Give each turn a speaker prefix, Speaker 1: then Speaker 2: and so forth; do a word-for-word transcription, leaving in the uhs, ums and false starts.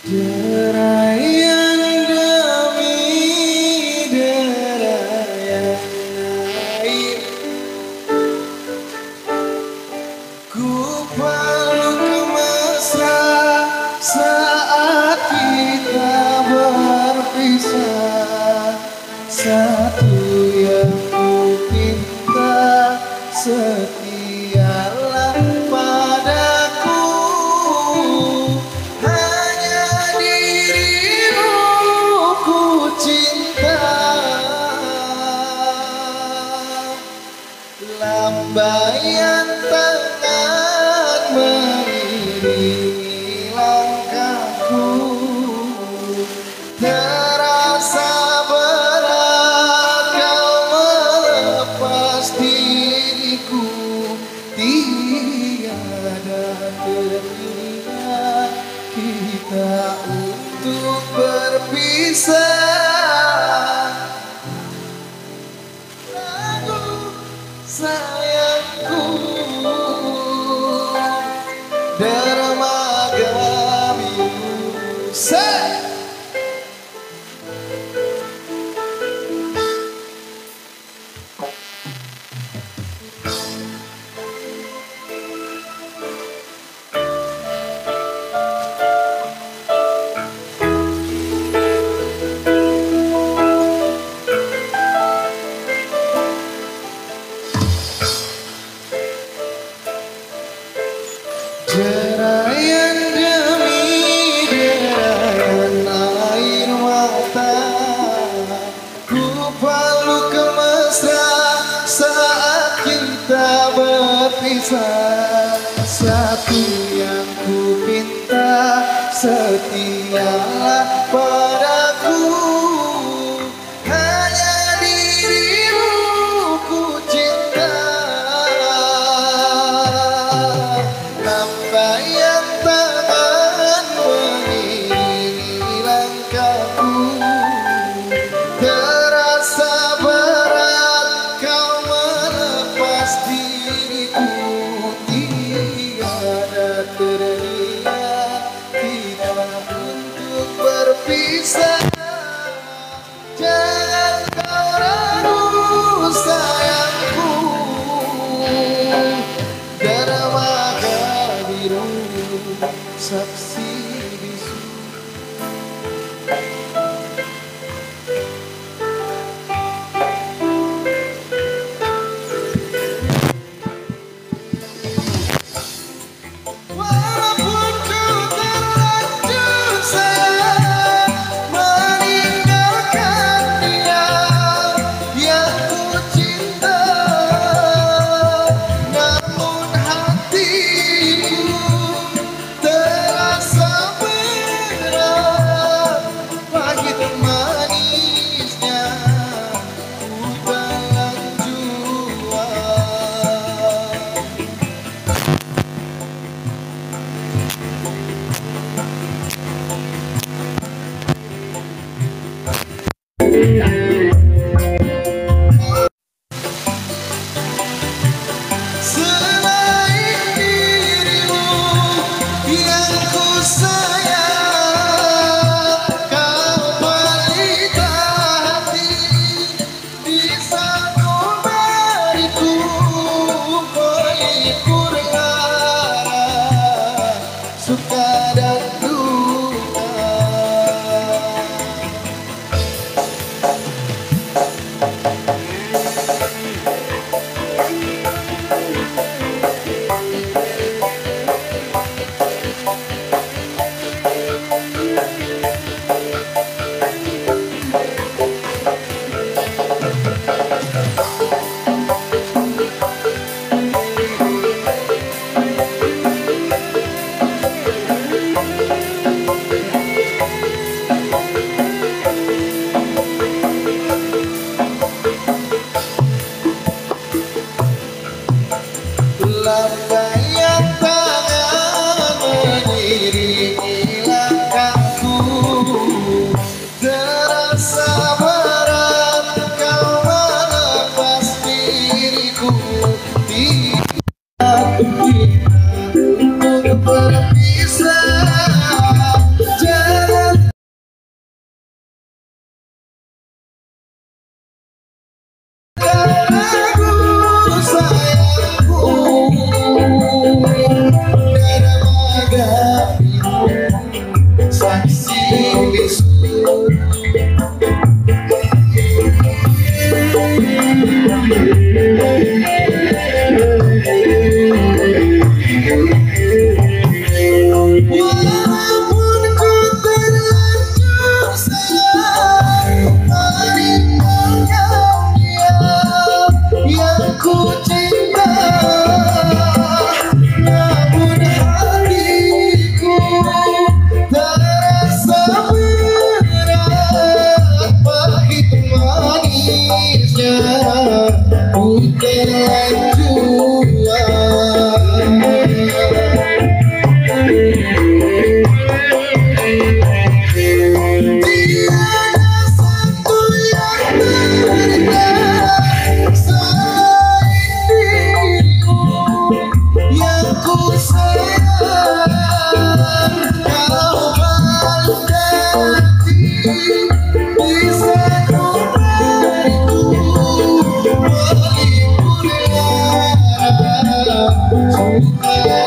Speaker 1: Derayan demi derayan air, ku peluk mesra saat kita berpisah. Satu yang ku pinta, setialah padaku, hanya dirimu ku cinta. Lambaian tangan mengiringi langkahku, terasa berat kau melepas diriku. Tiada teringat kita untuk berpisah. Lagu sayangku, dermaga biru. Say! Derayan demi derayan air mata, ku peluk mesra saat kita berpisah. Satu yang ku pinta, setialah padaku, hanya dirimu ku cinta. Lambaian tangan mengiringi langkahku, terasa berat kau melepas diriku. Tiada teringat kita untuk berpisah. Jangan kau ragu sayangku, dermaga biru saksi bisu. Walaupun ku terlanjur sayang meninggalkan dia yang ku cinta, namun hatiku terasa berat. Pahit manisnya ku telan jua. Selain dirimu yang ku sayang, kau pelita hati, bisa ku beriku pelipur lara, suka dan duka. Lambaian tangan mengiringi langkahku, terasa berat kau melepas diriku. Tidak kita untuk berpisah. suka